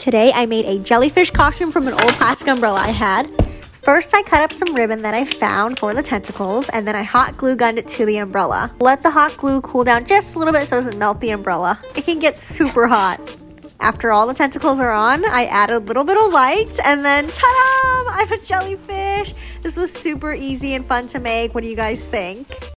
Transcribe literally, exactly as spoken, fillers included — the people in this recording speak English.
Today I made a jellyfish costume from an old plastic umbrella I had. First I cut up some ribbon that I found for the tentacles, and then I hot glue gunned it to the umbrella. Let the hot glue cool down just a little bit so it doesn't melt the umbrella. It can get super hot. After all the tentacles are on, I added a little bit of light, and then ta-da! I'm a jellyfish! This was super easy and fun to make. What do you guys think?